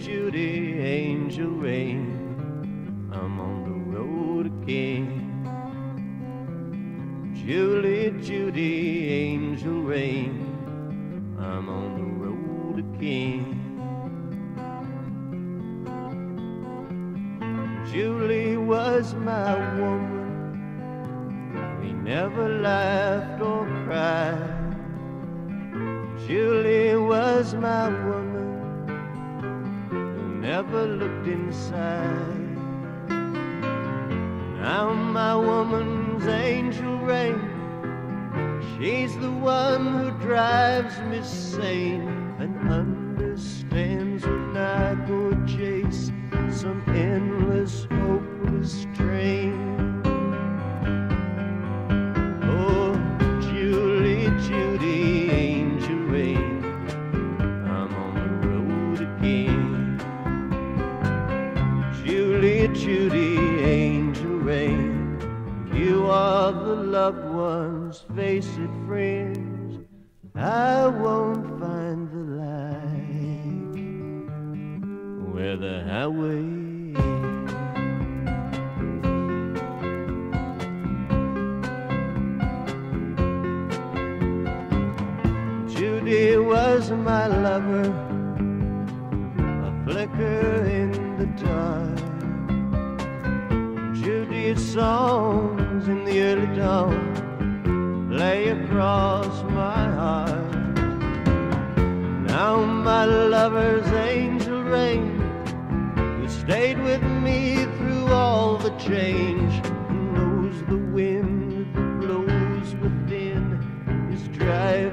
Judy, angel rain, I'm on the road again. Julie, Judy, angel rain, I'm on the road again. Julie was my woman, we never laughed or cried. Julie was my woman, who never looked inside. Now my woman's angel rain, she's the one who drives me sane and understands when I go chase some endless, hopeless train. Oh, Julie, Judy, angel rain, I'm on the road again. Julie, Judy, angel rain, you are the loved ones, face it, friends, I won't find the light where the highway ends. Judy was my lover, a flicker in the dark. Judy's songs in the early dawn lay across my heart. Now my lover's angel rain, who stayed with me through all the change, who knows the wind that blows within is driving